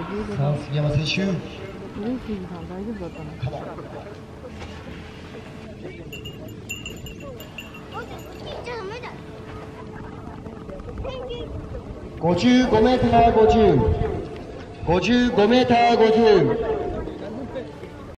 さあ杉山選手、 ルーキーさん大丈夫だったの？ 55m 50、55m 50。